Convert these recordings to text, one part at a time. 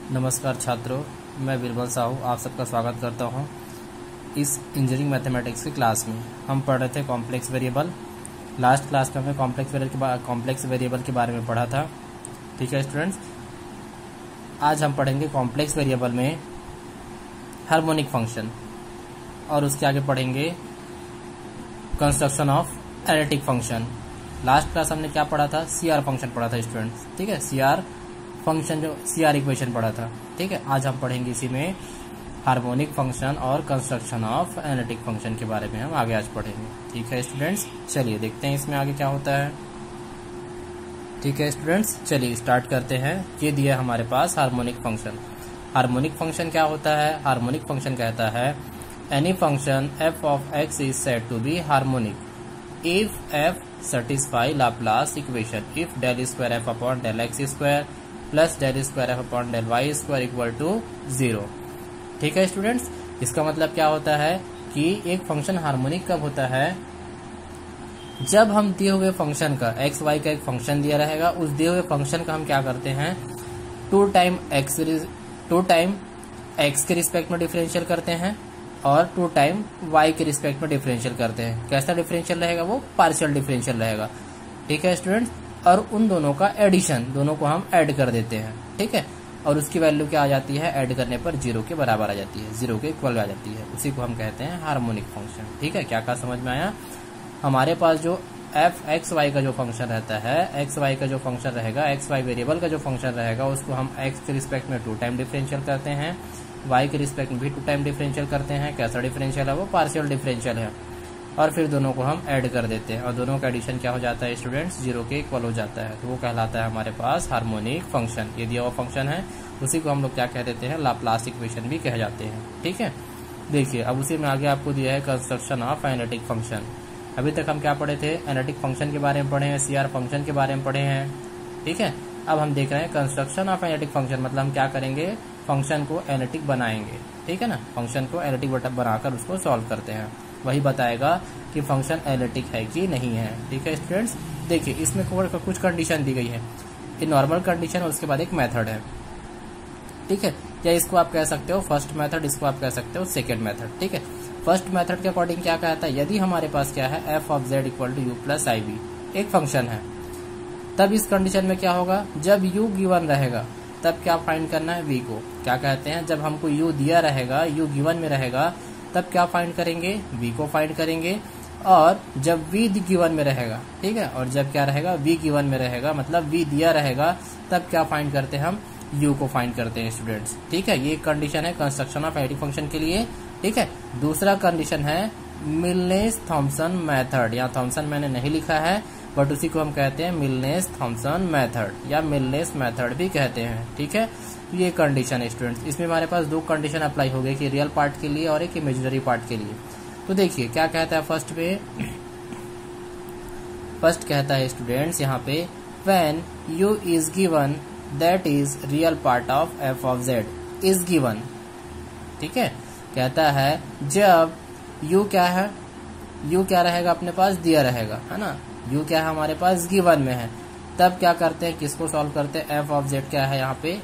नमस्कार छात्रों, मैं बिरबल साहू आप सबका स्वागत करता हूं। इस इंजीनियरिंग मैथमेटिक्स की क्लास में हम पढ़ रहे थे कॉम्प्लेक्स वेरिएबल। लास्ट क्लास में हमने कॉम्प्लेक्स वेरिएबल के बारे में पढ़ा था। ठीक है स्टूडेंट्स, आज हम पढ़ेंगे कॉम्प्लेक्स वेरिएबल में हार्मोनिक फंक्शन और उसके आगे पढ़ेंगे construction of analytic function. Last class हमने क्या पढ़ा था? सीआर फंक्शन पढ़ा था स्टूडेंट्स। ठीक है, सीआर फंक्शन जो सीआर इक्वेशन पढ़ा था। ठीक है, आज हम पढ़ेंगे इसी में हार्मोनिक फंक्शन और कंस्ट्रक्शन ऑफ एनालिटिक फंक्शन के बारे में हम आगे आज पढ़ेंगे। ठीक है स्टूडेंट्स, चलिए देखते हैं इसमें आगे क्या होता है। ठीक है स्टूडेंट्स, चलिए स्टार्ट करते हैं। ये दिया हमारे पास हार्मोनिक फंक्शन। हार्मोनिक फंक्शन क्या होता है? हार्मोनिक फंक्शन कहता है any function f of x is said to be harmonic if f satisfy Laplace equation if del square f upon del x square plus del square f upon del y square equal to 0। ठीक है students, इसका मतलब क्या होता है कि एक function harmonic कब होता है? जब हम दिए हुए फंक्शन का एक्स वाई का एक फंक्शन दिया रहेगा, उस दिए हुए फंक्शन का हम क्या करते हैं, टू टाइम एक्स के रिस्पेक्ट में डिफरेंशियल करते हैं और टू टाइम वाई के रिस्पेक्ट में डिफरेंशियल करते हैं। कैसा डिफरेंशियल रहेगा? वो पार्शियल डिफरेंशियल रहेगा। ठीक है स्टूडेंट्स, और उन दोनों का एडिशन, दोनों को हम ऐड कर देते हैं। ठीक है, और उसकी वैल्यू क्या आ जाती है? ऐड करने पर 0 के बराबर आ जाती है, 0 के इक्वल आ जाती है। उसी को हम कहते हैं हार्मोनिक फंक्शन। ठीक है, क्या समझ में आया? हमारे पास जो एफ एक्स वाई का जो फंक्शन रहता है, एक्स वाई का जो फंक्शन रहेगा, एक्स वाई वेरिएबल का जो फंक्शन रहेगा, उसको हम एक्स के रिस्पेक्ट में टू टाइम डिफरेंशियल करते हैं, वाई के रिस्पेक्ट में भी टू टाइम डिफरेंशियल करते हैं। कैसा डिफरेंशियल है? वो पार्शियल डिफरेंशियल है। और फिर दोनों को हम ऐड कर देते हैं और दोनों का एडिशन क्या हो जाता है स्टूडेंट्स? 0 के इक्वल हो जाता है। तो वो कहलाता है हमारे पास हार्मोनिक फंक्शन। ये दिया हुआ फंक्शन है, उसी को हम लोग क्या कह देते हैं? लाप्लास इक्वेशन भी कह जाते हैं। ठीक है, देखिए अब उसी में आगे आपको दिया है कंस्ट्रक्शन ऑफ एनालिटिक फंक्शन। अभी तक हम क्या पढ़े थे? एनालिटिक फंक्शन के बारे में पढ़े हैं, सीआर फंक्शन के बारे में पढ़े हैं। ठीक है, अब हम देख रहे हैं कंस्ट्रक्शन ऑफ एनालिटिक फंक्शन, मतलब हम क्या करेंगे? फंक्शन को एनालिटिक बनाएंगे। ठीक है ना, फंक्शन को एनालिटिक बनाकर उसको सॉल्व करते हैं। वही बताएगा कि फंक्शन एनालिटिक है कि नहीं है। ठीक है स्टूडेंट्स, देखिए इसमें कुछ कंडीशन दी गई है। ये नॉर्मल कंडीशन और उसके बाद एक मेथड है। ठीक है, या इसको आप कह सकते हो फर्स्ट मेथड, इसको आप कह सकते हो सेकेंड मेथड। ठीक है, फर्स्ट मेथड के अकॉर्डिंग क्या कहता है? यदि हमारे पास क्या है, f of z equal to u plus i b एक फंक्शन है, तब इस कंडीशन में क्या होगा? जब यू गिवन रहेगा तब क्या फाइंड करना है? वी को क्या कहते हैं? जब हमको यू दिया रहेगा, यू गिवन में रहेगा, तब क्या फाइंड करेंगे? वी को फाइंड करेंगे। और जब वी गिवन में रहेगा, ठीक है, और जब क्या रहेगा? वी गिवन में रहेगा, मतलब वी दिया रहेगा, तब क्या फाइंड करते हैं? हम यू को फाइंड करते हैं स्टूडेंट्स। ठीक है, ये कंडीशन है कंस्ट्रक्शन ऑफ एनालिटिक फंक्शन के लिए। ठीक है, दूसरा कंडीशन है मिलनेस थॉम्सन मेथड। यहाँ थॉम्सन मैंने नहीं लिखा है, बट उसी को हम कहते हैं मिलनेस थॉम्सन मेथड या मिलनेस मेथड भी कहते हैं। ठीक है, ये कंडीशन है स्टूडेंट्स। इसमें हमारे पास दो कंडीशन अप्लाई हो गई कि रियल पार्ट के लिए और एक इमेजिनरी पार्ट के लिए। तो देखिए क्या कहता है फर्स्ट पे, फर्स्ट कहता है स्टूडेंट्स यहाँ पे when u is given that is real part of f of z is given. ठीक है, कहता है जब u क्या है, u क्या रहेगा? अपने पास दिया रहेगा, है ना, u क्या है? हमारे पास गिवन में है, तब क्या करते हैं? किसको सॉल्व करते हैं? f ऑफ z क्या है यहाँ पे?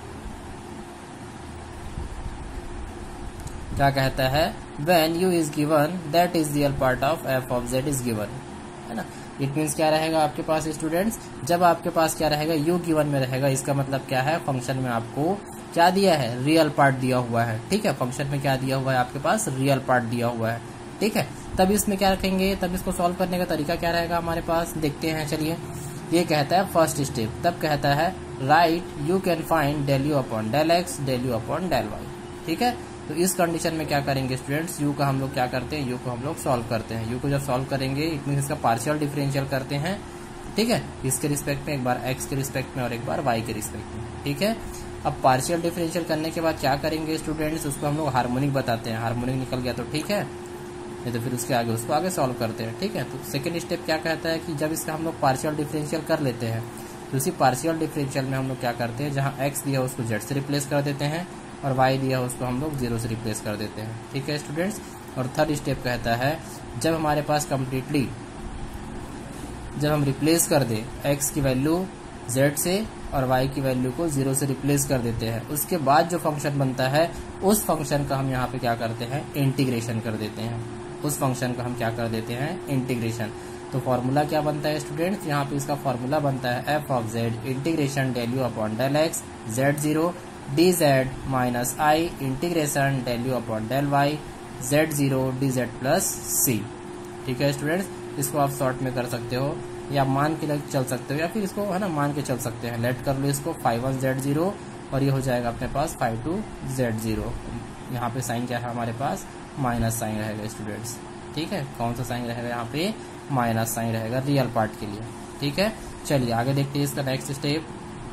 क्या कहता है? when u is given that is real part of f of z is given, है ना। इट मीन्स क्या रहेगा आपके पास स्टूडेंट्स? जब आपके पास क्या रहेगा? u गिवन में रहेगा, इसका मतलब क्या है? फंक्शन में आपको क्या दिया है? रियल पार्ट दिया हुआ है। ठीक है, फंक्शन में क्या दिया हुआ है? आपके पास रियल पार्ट दिया हुआ है। ठीक है, तब इसमें क्या रखेंगे? तब इसको सॉल्व करने का तरीका क्या रहेगा हमारे पास? देखते हैं, चलिए। ये कहता है फर्स्ट स्टेप, तब कहता है right you can find del u upon del x del u upon del y. ठीक है, तो इस कंडीशन में क्या करेंगे स्टूडेंट्स? यू का हम लोग क्या करते हैं? यू को हम लोग सॉल्व करते हैं। यू को जब सॉल्व करेंगे इट मीन इसका पार्शियल डिफरेंशियल करते हैं। ठीक है, इसके रिस्पेक्ट में एक बार एक्स के रिस्पेक्ट में और एक बार वाई के रिस्पेक्ट में। ठीक है, अब पार्शियल डिफरेंशियल करने के बाद क्या करेंगे स्टूडेंट्स? उसको हम लोग हार्मोनिक बताते हैं। हार्मोनिक निकल गया तो ठीक है, नहीं तो फिर उसके आगे उसको आगे सॉल्व करते हैं। ठीक है, तो सेकेंड स्टेप क्या कहता है कि जब इसका हम लोग पार्शियल डिफरेंशियल कर लेते हैं, तो उसी पार्शियल डिफरेंशियल में हम लोग क्या करते हैं? जहाँ एक्स दिया उसको जेड से रिप्लेस कर देते हैं और y दिया उसको हम लोग 0 से रिप्लेस कर देते हैं। ठीक है स्टूडेंट्स, और थर्ड स्टेप कहता है जब हमारे पास कम्प्लीटली जब हम रिप्लेस कर दे x की वैल्यू z से और y की वैल्यू को 0 से रिप्लेस कर देते हैं। उसके बाद जो फंक्शन बनता है उस फंक्शन का हम यहाँ पे क्या करते हैं, इंटीग्रेशन कर देते हैं। उस फंक्शन का हम क्या कर देते हैं, इंटीग्रेशन। तो फॉर्मूला क्या बनता है स्टूडेंट्स, यहाँ पे इसका फॉर्मूला बनता है f of z integration del u upon del x z0 dz minus i integration del u upon del y z0 dz plus c। ठीक है स्टूडेंट्स, इसको आप शॉर्ट में कर सकते हो या मान के चल सकते हो या फिर इसको है ना मान के चल सकते हैं। लेट कर लो इसको 5 1 z0 और ये हो जाएगा अपने पास 5 2 z0। यहाँ पे साइन क्या है हमारे पास, माइनस साइन रहेगा स्टूडेंट्स। ठीक है, कौन सा साइन रहेगा यहाँ पे, माइनस साइन रहेगा रियल पार्ट के लिए। ठीक है, चलिए आगे देखते हैं इसका नेक्स्ट स्टेप।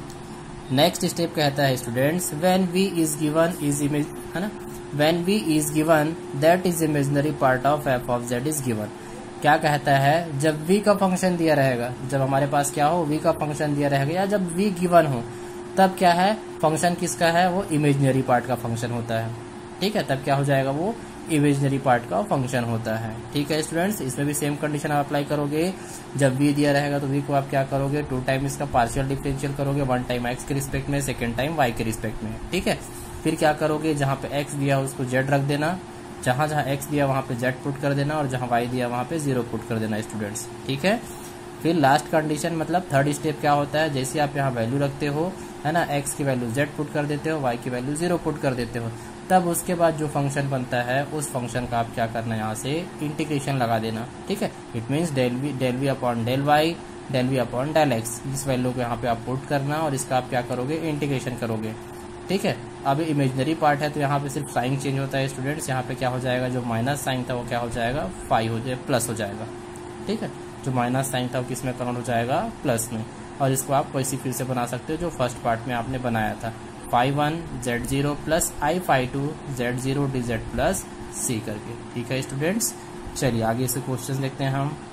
नेक्स्ट स्टेप कहता है students when v is given is image, है ना, when v is given that is imaginary part of f of z is given. क्या कहता है, जब v का फंक्शन दिया रहेगा, जब हमारे पास क्या हो, v का फंक्शन दिया रहेगा या जब v गिवन हो, तब क्या है, फंक्शन किसका है, वो इमेजिनरी पार्ट का फंक्शन होता है। ठीक है, तब क्या हो जाएगा, वो इमेजिनरी पार्ट का फंक्शन होता है। ठीक है स्टूडेंट्स, इसमें भी सेम कंडीशन आप अप्लाई करोगे। जब v दिया रहेगा तो v को आप क्या करोगे, 2 टाइम इसका पार्शियल डिफरेंशियल करोगे, 1 टाइम x के रिस्पेक्ट में, 2nd टाइम y के रिस्पेक्ट में। ठीक है, फिर क्या करोगे, जहां पे x दिया उसको z रख देना, जहां जहां x दिया वहां पे z पुट कर देना और जहां y दिया वहां पे 0 पुट कर देना स्टूडेंट्स। ठीक है, फिर लास्ट कंडीशन मतलब थर्ड स्टेप क्या होता है, जैसे आप यहाँ वैल्यू रखते हो, है ना, x की वैल्यू z पुट कर देते हो, y की वैल्यू 0 पुट कर देते हो, तब उसके बाद जो फंक्शन बनता है उस फंक्शन का आप क्या करना है, यहाँ से इंटीग्रेशन लगा देना। ठीक है, it means del v upon del y del v upon del x, इस वैल्यू को यहाँ पे आप पुट करना और इसका आप क्या करोगे, इंटीग्रेशन करोगे। ठीक है, अब इमेजिनरी पार्ट है तो यहाँ पे सिर्फ साइन चेंज होता है स्टूडेंट्स। यहाँ पे क्या हो जाएगा, जो माइनस साइन था वो क्या हो जाएगा, 5 हो जाए प्लस हो जाएगा। ठीक है, जो माइनस साइन था वो किस में कन्वर्ट हो जाएगा, प्लस में। और इसको आप वैसे फिर से बना सकते हो जो फर्स्ट पार्ट में आपने बनाया था, 5 1 z0 plus i 5 2 z0 dz plus c करके। ठीक है स्टूडेंट्स, चलिए आगे से क्वेश्चन देखते हैं हम।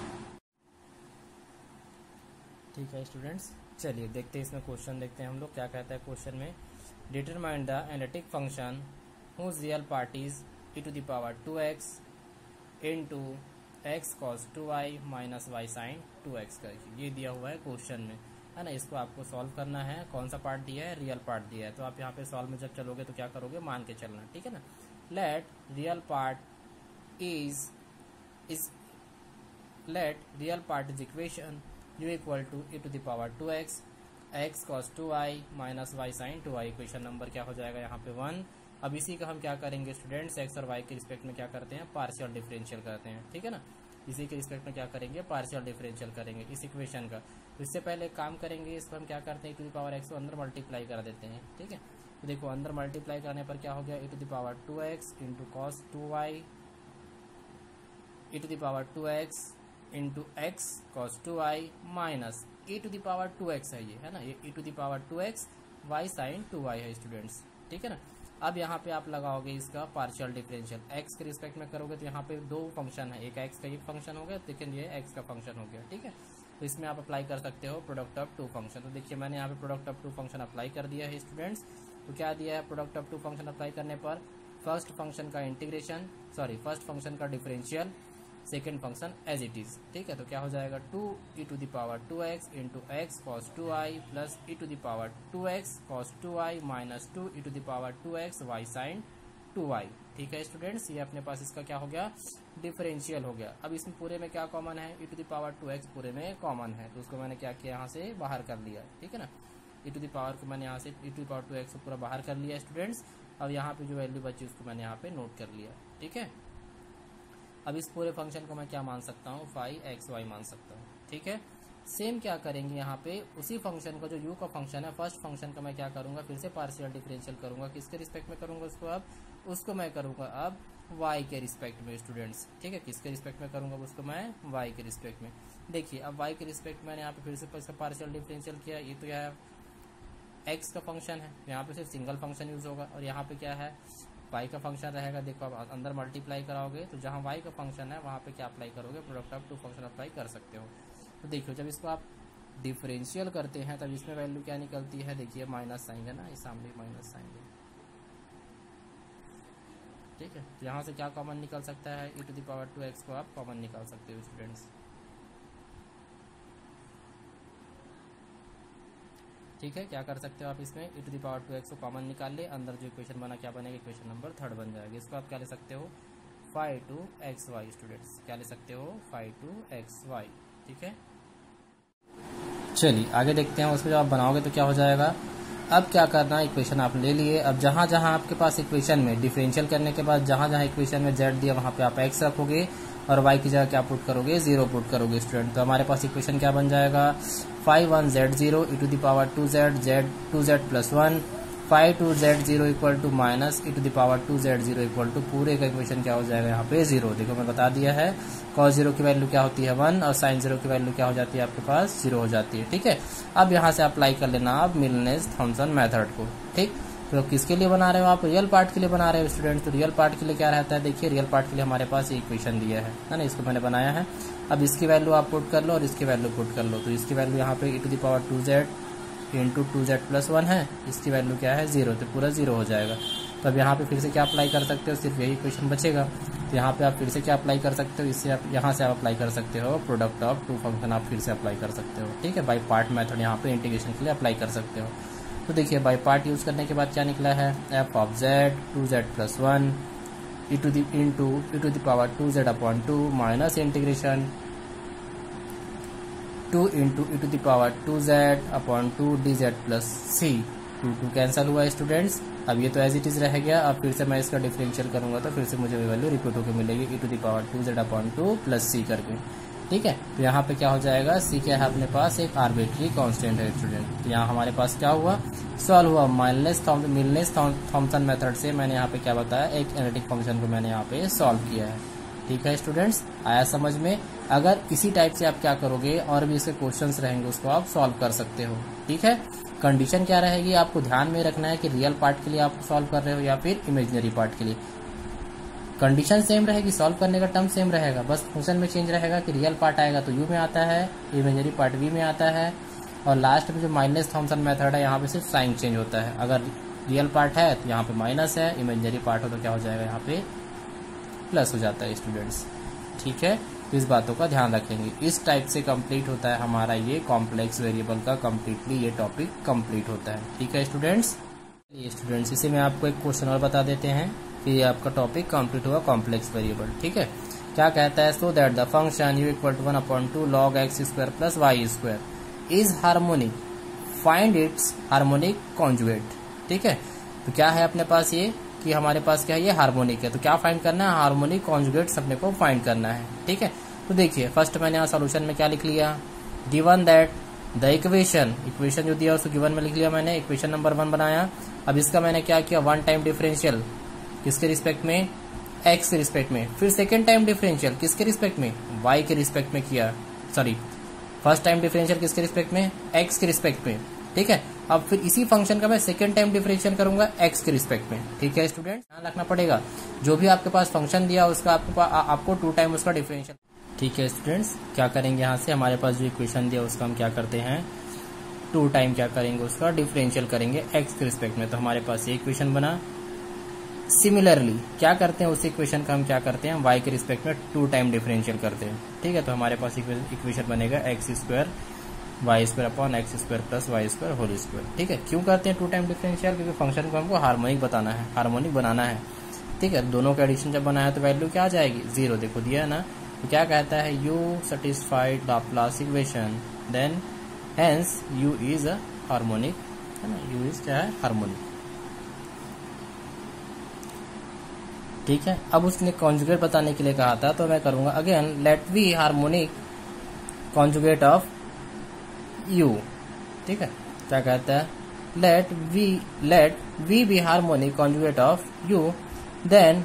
ठीक है स्टूडेंट्स, चलिए देखते हैं इसमें क्वेश्चन देखते हैं हम लोग क्या कहता है क्वेश्चन में। Determine the analytic function whose real part is e to the power 2x into x cos 2y minus y sin 2x करके, ये दिया हुआ है क्वेश्चन में, है ना। इसको आपको सॉल्व करना है। कौन सा पार्ट दिया है, रियल पार्ट दिया है, तो आप यहाँ पे सॉल्व में जब चलोगे तो क्या करोगे, मान के चलना। ठीक है ना, let real part is equation u equal to e to the power 2x x cos 2y minus y sin 2y। Equation number क्या हो जाएगा यहाँ पे 1। अब इसी का हम क्या करेंगे स्टूडेंट्स, x और y के रिस्पेक्ट में क्या करते हैं, पार्शियल डिफरेंशियल करते हैं। ठीक है ना, इसी के रिस्पेक्ट में क्या करेंगे, पार्शियल डिफरेंशियल करेंगे इस इक्वेशन का। तो इससे पहले काम करेंगे, इसको हम क्या करते हैं, e to the power x को अंदर मल्टीप्लाई कर देते हैं। ठीक है, तो देखो अंदर मल्टीप्लाई करने पर क्या हो गया, e to the power 2x into cos 2y e to the power 2x into x cos 2y minus e to the power 2x है ये, है ना, ये e to the power 2x y sin 2y है students. ठीक है ना, अब यहाँ पे आप लगाओगे इसका पार्शियल डिफरेंशियल, x के रिस्पेक्ट में करोगे तो यहाँ पे 2 फंक्शन है, एक x का एक फंक्शन हो गया, लेकिन ये x का फंक्शन हो गया। ठीक है, तो इसमें आप अप्लाई कर सकते हो प्रोडक्ट ऑफ 2 फंक्शन। तो देखिए मैंने यहाँ पे प्रोडक्ट ऑफ 2 फंक्शन अप्लाई कर दिया है स्टूडेंट्स। तो क्या दिया है, प्रोडक्ट ऑफ 2 फंक्शन अप्लाई करने पर फर्स्ट फंक्शन का इंटीग्रेशन, फर्स्ट फंक्शन का differential, second function as it is. ठीक है, तो क्या हो जाएगा 2 e to the power 2x into x cos 2y plus e to the power 2x cos 2y minus 2 e to the power 2x y sin 2y। ठीक है students, ये अपने पास इसका क्या हो गया, डिफरेंशियल हो गया। अब इसमें पूरे में क्या कॉमन है, e to the power 2x पूरे में कॉमन है, तो उसको मैंने क्या किया, यहाँ से बाहर कर लिया। ठीक है ना, e टू द पावर को मैंने यहाँ से e to the power 2x को पूरा बाहर कर लिया स्टूडेंट्स। अब यहाँ पे जो वैल्यू बची उसको मैंने यहाँ पे नोट कर लिया। ठीक है, अब इस पूरे फंक्शन को मैं क्या मान सकता हूँ, 5xy मान सकता हूँ। ठीक है, सेम क्या करेंगे यहाँ पे, उसी फंक्शन का जो u का फंक्शन है, फर्स्ट फंक्शन का मैं क्या करूंगा, फिर से पार्शियल डिफरेंशियल करूंगा। किसके रिस्पेक्ट में करूंगा उसको, अब उसको मैं करूंगा अब y के रिस्पेक्ट में स्टूडेंट्स। ठीक है, किसके रिस्पेक्ट में करूंगा उसको मैं, y के रिस्पेक्ट में। देखिए अब y के रिस्पेक्ट मैंने यहाँ पे फिर से इसका पार्शियल डिफरेंशियल किया। ये तो क्या है, x का फंक्शन है, यहाँ पे सिर्फ सिंगल फंक्शन यूज होगा, और यहाँ पे क्या है, y का फंक्शन रहेगा। देखो आप अंदर मल्टीप्लाई कराओगे तो जहाँ y का फंक्शन है वहाँ पे क्या अप्लाई करोगे, प्रोडक्ट ऑफ 2 फंक्शन अप्लाई कर सकते हो। तो देखियो जब इसको आप डिफरेंशियल करते हैं तब इसमें वैल्यू क्या निकलती है, देखिए माइनस साइन है ना, इस सामने माइनस साइन है। ठीक है, तो यहाँ से क्या कॉमन निकल सकता है, e to the power 2x को आप कॉमन निकाल सकते हो स्टूडेंट्स। ठीक है, क्या कर सकते हो आप इसमें e to the power 2x को कॉमन निकाल ले, अंदर जो इक्वेशन बना क्या बनेगा, इक्वेशन नंबर 3 बन जाएगा। इसको आप क्या ले सकते हो 5/2xy स्टूडेंट्स, क्या ले सकते हो 5/2xy। ठीक है, चलिए आगे देखते हैं। उसको जब आप बनाओगे तो क्या हो जाएगा। अब क्या करना है, इक्वेशन आप ले लिए। अब जहां जहां आपके पास इक्वेशन में डिफरेंशियल करने के बाद जहां जहां इक्वेशन में z दिया वहां पे आप x रखोगे और y की जगह क्या पुट करोगे 0 पुट करोगे स्टूडेंट। तो हमारे पास इक्वेशन क्या बन जाएगा 5/1z0 e to the power 2z z 2z plus 1 5/2z0 equal to minus e to the power 2z0 equal to पूरे का इक्वेशन क्या हो जाएगा यहाँ पे 0। देखो मैं बता दिया है cos 0 की वैल्यू क्या होती है 1 और sin 0 की वैल्यू क्या हो जाती है आपके पास 0 हो जाती है। ठीक है, अब यहाँ से अप्लाई कर लेना आप मिलनेस थॉमसन मेथड को। ठीक, तो किसके लिए बना रहे हो आप, रियल पार्ट के लिए बना रहे हो स्टूडेंट। तो रियल पार्ट के लिए क्या रहता है, देखिए रियल पार्ट के लिए हमारे पास इक्वेशन दिया है ना, इसको मैंने बनाया है। अब इसकी वैल्यू आप पुट कर लो और इसकी वैल्यू पुट कर लो। तो इसकी वैल्यू यहाँ पे e to the power 2z into 2z plus 1 है, इसकी वैल्यू क्या है 0, तो पूरा 0 हो जाएगा। तो अब यहाँ पे फिर से क्या अप्लाई कर सकते हो, सिर्फ यही इक्वेशन बचेगा। तो यहाँ पे आप फिर से क्या अप्लाई कर सकते हो, इससे आप यहाँ से आप अप्लाई कर सकते हो प्रोडक्ट ऑफ टू फंक्शन, आप फिर से अप्लाई कर सकते हो। ठीक है, बाई पार्ट मेथड यहाँ पे इंटीग्रेशन के लिए अप्लाई कर सकते हो। तो देखिए बाई पार्ट यूज करने के बाद क्या निकला है f of z 2z plus 1 e to the power 2z upon 2 minus integration 2 into e to the power 2z upon 2 dz plus c। 2 cancel हुआ स्टूडेंट्स। अब ये तो एज इट इज रह गया। अब फिर से मैं इसका डिफरेंशियल करूंगा तो फिर से मुझे वैल्यू रिपीट होकर मिलेगी e to the power 2z upon 2 plus c करके। ठीक है, तो यहाँ पे क्या हो जाएगा c क्या है अपने पास एक आर्बिट्री कांस्टेंट है स्टूडेंट। तो यहाँ हमारे पास क्या हुआ सॉल्व हुआ मिलनेस थॉमसन मेथड से। मैंने यहाँ पे क्या बताया एक एनालिटिक फंक्शन को मैंने यहाँ पे सॉल्व किया है। ठीक है स्टूडेंट्स, आया समझ में। अगर इसी टाइप से आप क्या करोगे और भी इसके क्वेश्चंस रहेंगे उसको आप सॉल्व कर सकते हो। ठीक है, कंडीशन क्या रहेगी आपको ध्यान में रखना है कि रियल पार्ट के लिए आप सॉल्व कर रहे हो या फिर इमेजिनरी पार्ट के लिए। कंडीशन सेम रहेगी, सॉल्व करने का टर्म सेम रहेगा, बस फंक्शन में चेंज रहेगा कि रियल पार्ट आएगा तो u में आता है, इमेजिनरी पार्ट v में आता है, और लास्ट में जो माइनस थॉमसन मेथड है यहाँ पे सिर्फ साइन चेंज होता है। अगर रियल पार्ट है तो यहाँ पे माइनस है, इमेजिनरी पार्ट हो तो क्या हो जाएगा यहाँ पे प्लस हो जाता है स्टूडेंट्स। ठीक है, तो इस बातों का ध्यान रखेंगे। इस टाइप से कंप्लीट होता है हमारा ये कॉम्प्लेक्स वेरिएबल का कम्प्लीटली ये टॉपिक कंप्लीट होता है। ठीक है स्टूडेंट्स, ये स्टूडेंट्स इसे मैं आपको एक क्वेश्चन और बता देते हैं कि ये आपका टॉपिक कंप्लीट हुआ कॉम्प्लेक्स वेरिएबल। ठीक है, क्या कहता है so that the function u equal to 1/2 log x square plus y square is harmonic find its harmonic conjugate. ठीक है, तो क्या है अपने पास ये कि हमारे पास क्या है ये हार्मोनिक है, तो क्या फाइंड करना है हार्मोनिक कॉन्जुगेट्स अपने को फाइंड करना है। ठीक है, तो देखिए फर्स्ट मैंने यहाँ सोल्यूशन में क्या लिख लिया गिवन दैट द इक्वेशन जो दिया उसको गिवन में लिख लिया मैंने, इक्वेशन नंबर 1 बनाया। अब इसका मैंने क्या किया वन टाइम डिफरेंशियल किसके रिस्पेक्ट में x के रिस्पेक्ट में, फिर सेकेंड टाइम डिफरेंशियल किसके रिस्पेक्ट में y के रिस्पेक्ट में किया, सॉरी फर्स्ट टाइम डिफरेंशियल किसके रिस्पेक्ट में x के रिस्पेक्ट में। ठीक है, अब फिर इसी फंक्शन का मैं सेकेंड टाइम डिफरेंशियल करूंगा x के रिस्पेक्ट में। ठीक है स्टूडेंट, ध्यान रखना पड़ेगा जो भी आपके पास फंक्शन दिया उसका आपको 2 टाइम उसका डिफरेंशियल। ठीक है स्टूडेंट्स, क्या करेंगे यहाँ से हमारे पास जो इक्वेशन दिया उसका हम क्या करते हैं 2 टाइम क्या करेंगे उसका डिफरेंशियल करेंगे x के रिस्पेक्ट में। तो हमारे पास ये इक्वेशन बना। सिमिलरली क्या करते हैं उस इक्वेशन का हम क्या करते हैं y के रिस्पेक्ट में 2 टाइम डिफरेंशियल करते हैं। ठीक है, तो हमारे पास इक्वेशन बनेगा x square y square upon x square plus y square whole square. ठीक है, क्यों करते हैं 2 टाइम डिफरेंशियल, क्योंकि फंक्शन को हमको हार्मोनिक बताना है, हार्मोनिक बनाना है। ठीक है, दोनों का एडिशन जब बनाया तो वैल्यू क्या आ जाएगी 0। देखो दिया है ना, तो क्या कहता है u satisfied Laplace equation then hence u is a harmonic, है ना, u इज क्या है हार्मोनिक। ठीक है, अब उसने कॉन्जुगेट बताने के लिए कहा था तो मैं करूंगा again let v harmonic conjugate of u। ठीक है, क्या कहता है let v be harmonic conjugate of u then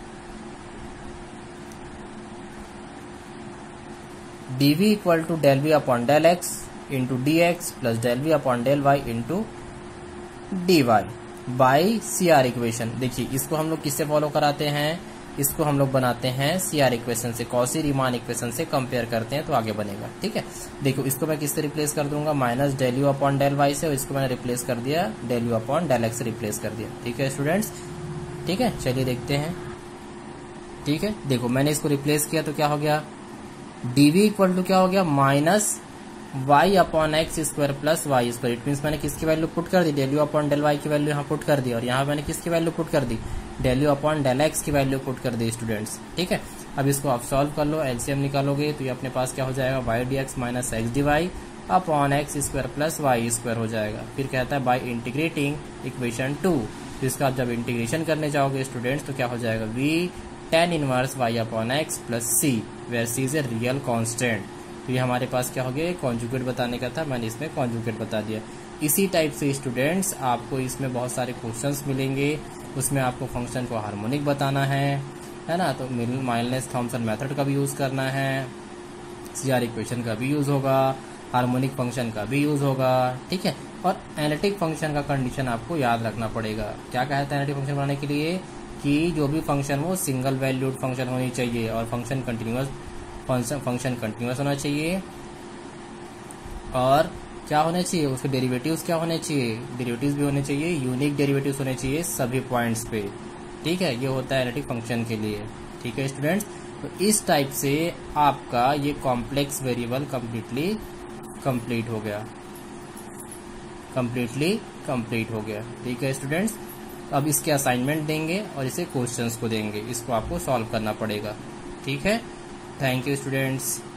dv equal to del v upon del x into d x plus del v upon del y into d y by C R equation. देखिए इसको हम लोग किससे follow कराते हैं, इसको हम लोग बनाते हैं सी आर इक्वेशन से, कॉची रीमान इक्वेशन से कंपेयर करते हैं तो आगे बनेगा। ठीक है, देखो इसको मैं किससे रिप्लेस कर दूंगा minus del u upon del y से, और इसको मैंने रिप्लेस कर दिया del u upon del x से रिप्लेस कर दिया। ठीक है स्टूडेंट्स, ठीक है चलिए देखते हैं। ठीक है, देखो मैंने इसको रिप्लेस किया तो क्या हो गया dv इक्वल टू क्या हो गया minus y upon x square plus y square. It means मैंने किसकी वैल्यू पुट कर दी, del u upon del y की वैल्यू यहाँ पुट कर दी, और यहाँ मैंने किसकी वैल्यू पुट कर दी, del u upon del x की वैल्यू पुट कर दी स्टूडेंट्स। ठीक है, अब इसको आप सॉल्व कर लो, एलसीएम निकालोगे तो ये अपने पास क्या हो जाएगा, y d x minus x d y upon x square plus y square हो जाएगा। फिर कहता है बाई इंटीग्रेटिंग इक्वेशन 2, तो इसका आप जब इंटीग्रेशन करने जाओगे स्टूडेंट्स तो क्या हो जाएगा, v tan inverse y upon x plus c, where c is a real constant. तो ये हमारे पास क्या हो गया, कॉन्जुगेट बताने का था, मैंने इसमें कॉन्जुगेट बता दिया। इसी टाइप से स्टूडेंट्स आपको इसमें बहुत सारे क्वेश्चंस मिलेंगे, उसमें आपको फंक्शन को हार्मोनिक बताना है ना, तो माइलनेस थॉमसन मेथड का भी यूज करना है, सीआर इक्वेशन का भी यूज होगा, हार्मोनिक फंक्शन का भी यूज होगा। ठीक है, और एनालिटिक फंक्शन का कंडीशन आपको याद रखना पड़ेगा। क्या कहता है एनालिटिक फंक्शन बनाने के लिए, कि जो भी फंक्शन हो सिंगल वैल्यूड फंक्शन होनी चाहिए, और फंक्शन कंटिन्यूअस होना चाहिए, और क्या होना चाहिए, उसके डेरिवेटिव्स क्या होने चाहिए, डेरिवेटिव्स भी होने चाहिए, यूनिक डेरिवेटिव्स होने चाहिए सभी पॉइंट्स पे। ठीक है, ये होता है एनालिटिक फंक्शन के लिए। ठीक है स्टूडेंट्स, तो इस टाइप से आपका ये कॉम्प्लेक्स वेरिएबल कंप्लीटली कंप्लीट हो गया। ठीक है स्टूडेंट्स, अब इसके असाइनमेंट देंगे और इसे क्वेश्चंस को देंगे, इसको आपको सॉल्व करना पड़ेगा। ठीक है, थैंक यू स्टूडेंट्स।